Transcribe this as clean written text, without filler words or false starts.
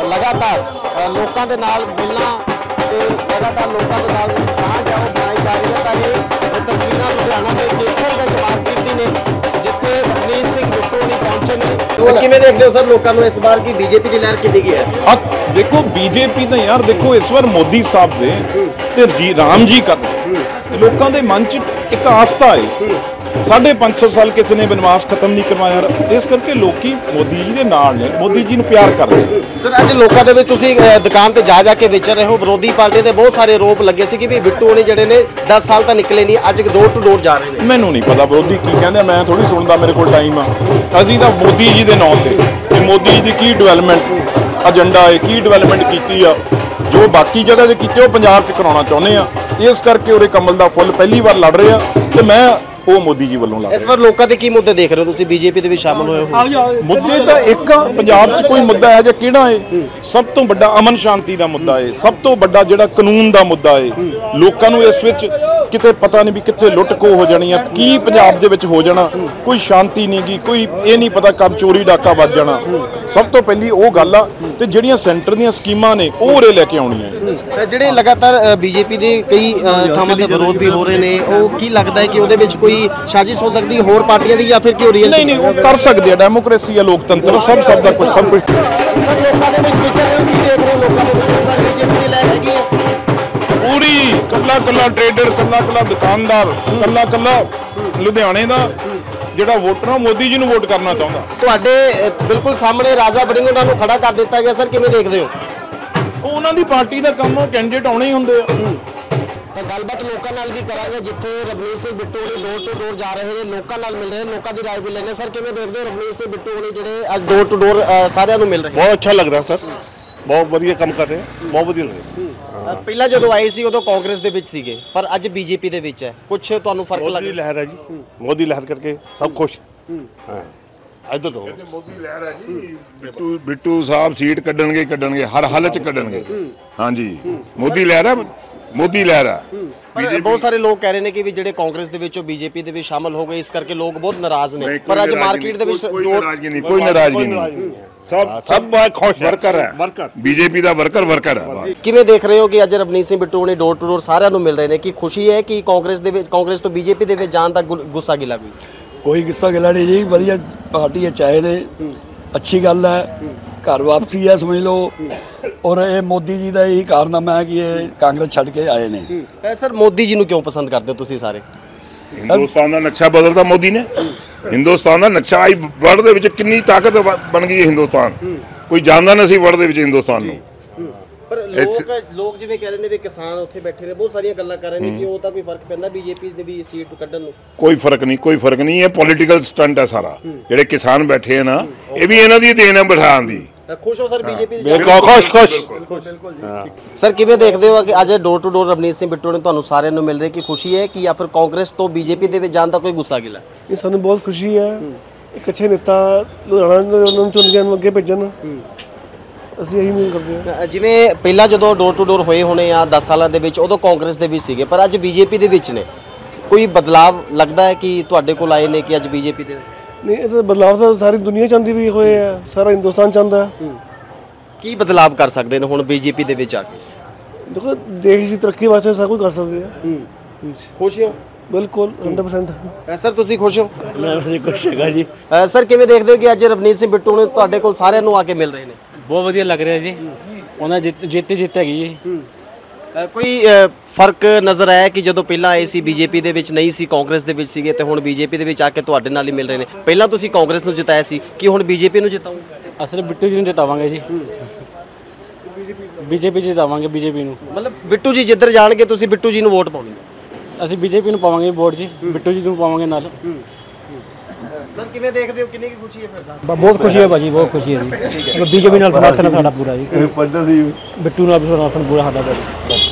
लगातार लोगों के नाल मिलना ते लगातार लोगों के नाल साझ है वो बनाई जा रही है। तो तस्वीरां लुधियाना के केसरगंज मार्केट दी ने जिथे रवनीत सिंह बिट्टू नहीं पहुंचे ने। तो किवें देखदे हो सर लोगों को इस बार की बीजेपी की लहर कितनी की है? देखो बीजेपी तो यार देखो इस बार मोदी साहब दे ते राम जी कर लोगों के मन च एक आस्था है। 550 साल किसी ने बनवास खत्म नहीं करवाया, इस करके लोग मोदी जी के नाल ने, मोदी जी नूं प्यार करते हैं। सर अज लोगों के तुसीं दुकान ते जा के बेच रहे हो, विरोधी पार्टी के बहुत सारे आरोप लगे सी कि भी बिट्टू होने जड़े ने 10 साल तक निकले नहीं, अज डोर टू डोर जा रहे हैं। मैनू नहीं पता विरोधी की कहते, मैं थोड़ी सुनता, मेरे को टाइम आ। असीं तां मोदी जी के नाम से मोदी जी की डिवेलपमेंट एजेंडा है, की डिवेलपमेंट की आ, जो बाकी जगह की पंजाब च कराना चाहुंदे आ, इस करके उरे कमल दा फुल पहली बार लड़ रहे हैं तो मैं वो मोदी जी वालों लड़। इस बार लोगों के की मुद्दे देख रहे हो तुसीं बीजेपी दे विच शामिल होए हो? मुद्दे तो एक पंजाब च कोई मुद्दा है जो किहड़ा है? सब तो बड़ा अमन शांति का मुद्दा है, सब तो बड़ा जिहड़ा कानून का मुद्दा है। लोगों को इस विच किते पता नहीं भी कित्थे लुट खो हो जानी है, की पंजाब दे विच हो जाना, कोई शांति नहीं गी, कोई ये नहीं पता कब चोरी डाका बज जाना। सब तो पहली वो गल आ ते जिहड़ियां सेंटर दीयां स्कीमां ने वो उरे लैके आउणीआं। जिहड़े लगातार बीजेपी के कई थावां ते विरोध भी हो रहे हैं, वो की लगता है कि उहदे विच कोई साजिश हो सकती है होर पार्टियां दी या फिर की हो रही है? नहीं वो कर सकते हैं, डेमोक्रेसी है, लोकतंत्र, सब दा कुछ सब कुछ। पूरी कला कला ट्रेडर, कला कला दुकानदार, कला कला लुधियाने का ਜਿਹੜਾ ਵੋਟਰ मोदी जी ਨੂੰ वोट करना ਚਾਹੁੰਦਾ। ਤੁਹਾਡੇ ਬਿਲਕੁਲ ਸਾਹਮਣੇ ਰਾਜਾ ਵੜਿੰਗ ਉਹਨਾਂ ਨੂੰ ਖੜਾ ਕਰ ਦਿੱਤਾ ਗਿਆ, ਸਰ ਕਿਵੇਂ ਦੇਖਦੇ ਹੋ? ਉਹਨਾਂ ਦੀ ਪਾਰਟੀ ਦਾ ਕੰਮ ਕੈਂਡੀਡੇਟ ਆਉਣੇ ਹੀ ਹੁੰਦੇ ਆ। ਤਾਂ ਗੱਲਬਾਤ ਲੋਕਾਂ ਨਾਲ ਵੀ ਕਰਾਂਗੇ, ਜਿੱਥੇ ਰਵਨੀਤ ਸਿੰਘ ਬਿੱਟੂ ਨੇ ਡੋਰ ਟੂ ਡੋਰ ਜਾ ਰਹੇ ਨੇ, ਲੋਕਾਂ ਨਾਲ ਮਿਲ ਰਹੇ, ਲੋਕਾਂ ਦੀ ਰਾਏ ਵੀ ਲੈਣੇ। ਸਰ ਕਿਵੇਂ ਦੇਖਦੇ ਹੋ ਰਵਨੀਤ ਸਿੰਘ ਬਿੱਟੂ ਨੇ ਜਿਹੜੇ ਅੱਜ ਡੋਰ ਟੂ ਡੋਰ ਸਾਰਿਆਂ ਨੂੰ ਮਿਲ ਰਹੇ? ਬਹੁਤ ਅੱਛਾ ਲੱਗ ਰਿਹਾ ਸਰ, ਬਹੁਤ ਵਧੀਆ ਕੰਮ ਕਰ ਰਹੇ, ਬਹੁਤ ਵਧੀਆ ਲੱਗ ਰਿਹਾ। ਪਹਿਲਾਂ ਜਦੋਂ ਆਏ ਸੀ ਉਦੋਂ ਕਾਂਗਰਸ ਦੇ ਵਿੱਚ ਸੀਗੇ, ਪਰ ਅੱਜ ਬੀਜੇਪੀ ਦੇ ਵਿੱਚ ਹੈ, ਕੁਝ ਤੁਹਾਨੂੰ ਫਰਕ ਲੱਗ मोदी लहर है जी, मोदी लहर करके सब खुश। हाँ ਅੱਜ ਤੋਂ मोदी लहर है जी, बिट्टू साहब सीट ਕੱਢਣਗੇ ਕੱਢਣਗੇ, हर हालत च ਕੱਢਣਗੇ। हाँ जी मोदी लहर है, मोदी लहर है। बहुत सारे लोग कह रहे हैं कि भी ਜਿਹੜੇ ਕਾਂਗਰਸ ਦੇ ਵਿੱਚੋਂ ਬੀਜੇਪੀ ਦੇ ਵਿੱਚ ਸ਼ਾਮਲ ਹੋ ਗਏ, ਇਸ ਕਰਕੇ ਲੋਕ ਬਹੁਤ ਨਾਰਾਜ਼ ਨੇ। ਪਰ ਅੱਜ ਮਾਰਕੀਟ ਦੇ ਵਿੱਚ ਕੋਈ ਨਾਰਾਜ਼ਗੀ ਨਹੀਂ, ਕੋਈ ਨਾਰਾਜ਼ਗੀ ਨਹੀਂ, सब बहुत खुश वर्कर है, वर्कर बीजेपी का वर्कर है। ਕਿਵੇਂ ਦੇਖ ਰਹੇ ਹੋ ਕਿ ਅੱਜ ਰਵਨੀਤ ਸਿੰਘ ਬਿੱਟੂ ਨੇ ਡੋਰ ਟੂ ਡੋਰ ਸਾਰਿਆਂ ਨੂੰ ਮਿਲ ਰਹੇ ਨੇ, ਕਿ ਖੁਸ਼ੀ ਹੈ ਕਿ ਕਾਂਗਰਸ ਤੋਂ ਬੀਜੇਪੀ ਦੇ ਵਿੱਚ ਜਾਣ ਦਾ ਗੁੱਸਾ ਗਿਲਾ ਕੋਈ? ਕੋਈ ਗੁੱਸਾ ਗਿਲਾ ਨਹੀਂ ਜੀ, ਵਧੀਆ ਪਾਰਟੀ ਹੈ, ਚਾਹੇ ਨੇ ਅੱਛੀ ਗੱਲ ਹੈ, घर वापसी है समझ लो। और ये मोदी जी का यही कारनामा है कि ये कांग्रेस छड़ के आए ने। सर मोदी जी क्यों पसंद करते हो तुसी सारे? हिंदुस्तान का नक्शा बदलता मोदी ने, हिंदुस्तान का नक्शा आई वर्ल्ड दे विच कितनी ताकत बन गई है हिंदुस्तान, कोई जानता नहीं सी वर्ल्ड दे विच हिंदुस्तान नूं। पर लोग जिवें कह रहे ने भी किसान उत्थे बैठे ने, बहुत सारियां गल्लां कर रहे ने कि ਉਹ ਤਾਂ ਕੋਈ ਫਰਕ ਪੈਂਦਾ बीजेपी ਦੇ ਵੀ ਸੀਟ ਕੱਢਣ ਨੂੰ? कोई फर्क नहीं, ये पॉलिटिकल स्टंट है सारा। ਜਿਹੜੇ किसान बैठे हैं ना, ये भी इन्हां दी देन है बिठाण दी। खुश हो सर बीजेपी? खुश। सर किवें देखदे हो कि ਅੱਜ door to door Ravneet Singh Bittu ਨੇ ਤੁਹਾਨੂੰ ਸਾਰਿਆਂ ਨੂੰ ਮਿਲ ਰਹੇ, ਕਿ ਖੁਸ਼ੀ ਹੈ ਕਿ ਜਾਂ ਫਿਰ ਕਾਂਗਰਸ ਤੋਂ ਬੀਜੇਪੀ ਦੇ ਵਿੱਚ ਜਾਣ ਦਾ ਕੋਈ ਗੁੱਸਾ ਗਿਲਾ? ਇਹ ਸਾਨੂੰ ਬਹੁਤ ਖੁਸ਼ੀ ਹੈ, ਇੱਕ ਅੱਛੇ ਨੇਤਾ ਲੁਧਿਆਣਾ ਨੂੰ ਚੁਣ ਕੇ ਅੱਗੇ ਭੇਜਣ, ਅਸੀਂ ਇਹੀ ਉਮੀਦ ਕਰਦੇ ਹਾਂ। ਜਿਵੇਂ ਪਹਿਲਾਂ ਜਦੋਂ ਡੋਰ ਟੂ ਡੋਰ ਹੋਏ ਹੋਣੇ ਆ 10 ਸਾਲਾਂ ਦੇ ਵਿੱਚ, ਉਦੋਂ ਕਾਂਗਰਸ ਦੇ ਵਿੱਚ ਸੀਗੇ, ਪਰ ਅੱਜ ਬੀਜੇਪੀ ਦੇ ਵਿੱਚ ਨੇ, ਕੋਈ ਬਦਲਾਵ ਲੱਗਦਾ ਹੈ ਕਿ ਤੁਹਾਡੇ ਕੋਲ ਆਏ ਨੇ ਕਿ ਅੱਜ ਬੀਜੇਪੀ ਦੇ? ਨਹੀਂ, ਇਹ ਤਾਂ ਬਦਲਾਵ ਤਾਂ ਸਾਰੀ ਦੁਨੀਆ ਚਾਹੁੰਦੀ ਵੀ ਹੋਏ ਆ, ਸਾਰਾ ਹਿੰਦੁਸਤਾਨ ਚਾਹੁੰਦਾ। ਕੀ ਬਦਲਾਵ ਕਰ ਸਕਦੇ ਨੇ ਹੁਣ ਬੀਜੇਪੀ ਦੇ ਵਿੱਚ ਆ ਕੇ? ਦੇਖੋ ਦੇਸ਼ ਦੀ ਤਰੱਕੀ ਵਾਸਤੇ ਸਭ ਕੁਝ ਕਰ ਸਕਦੇ ਆ। ਖੁਸ਼ ਹੋ? ਬਿਲਕੁਲ 100%। ਸਰ ਤੁਸੀਂ ਖੁਸ਼ ਹੋ? मैं खुश है जी। ਸਰ ਕਿਵੇਂ ਦੇਖਦੇ ਹੋ ਕਿ ਅੱਜ ਰਵਨੀਤ ਸਿੰਘ ਬਿੱਟੂ ਨੇ ਤੁਹਾਡੇ ਕੋਲ ਸਾਰਿਆਂ ਨੂੰ ਆ ਕੇ ਮਿਲ ਰਹੇ ਨੇ? ਬਹੁਤ ਵਧੀਆ ਲੱਗ ਰਿਹਾ ਜੀ, ਉਹਨਾਂ ਜਿੱਤ ਹੈਗੀ ਜੀ। ਕੋਈ ਫਰਕ ਨਜ਼ਰ ਆਇਆ ਕਿ ਜਦੋਂ ਪਹਿਲਾਂ ਆਏ ਸੀ ਬੀਜੇਪੀ ਦੇ ਵਿੱਚ ਨਹੀਂ ਸੀ, ਕਾਂਗਰਸ ਦੇ ਵਿੱਚ ਸੀਗੇ, ਤੇ ਹੁਣ ਬੀਜੇਪੀ ਦੇ ਵਿੱਚ ਆ ਕੇ ਤੁਹਾਡੇ ਨਾਲ ਹੀ ਮਿਲ ਰਹੇ ਨੇ? ਪਹਿਲਾਂ ਤੁਸੀਂ ਕਾਂਗਰਸ ਨੂੰ ਜਿਤਾਇਆ ਸੀ, ਕਿ ਹੁਣ ਬੀਜੇਪੀ ਨੂੰ ਜਿਤਾਉਂਗੇ? ਅਸਲ ਬਿੱਟੂ ਜੀ ਨੂੰ ਜਿਤਾਵਾਂਗੇ ਜੀ, ਬੀਜੇਪੀ ਜਿਤਾਵਾਂਗੇ ਬੀਜੇਪੀ ਨੂੰ। ਮਤਲਬ ਬਿੱਟੂ ਜੀ ਜਿੱਧਰ ਜਾਣਗੇ ਤੁਸੀਂ ਬਿੱਟੂ ਜੀ ਨੂੰ ਵੋਟ ਪਾਉਣੀ? ਅਸੀਂ ਬੀਜੇਪੀ ਨੂੰ ਪਾਵਾਂਗੇ ਵੋਟ ਜੀ, ਬਿੱਟੂ ਜੀ ਨੂੰ ਪਾਵਾਂਗੇ ਨਾਲ। ਸਰ ਕਿਵੇਂ ਦੇਖਦੇ ਹੋ, ਕਿੰਨੀ ਕੀ ਖੁਸ਼ੀ ਹੈ ਫਿਰ? ਬਹੁਤ ਖੁਸ਼ੀ ਹੈ ਭਾਜੀ, ਬਹੁਤ ਖੁਸ਼ੀ ਹੈ ਜੀ। ਬੀਜੇਪੀ ਨਾਲ ਸਮਰਥਨ ਹੈ ਸਾਡਾ ਪੂਰਾ ਜੀ, ਬਿੱਟੂ ਨਾਲ ਸਮਰਥਨ ਪੂਰਾ ਸਾਡਾ।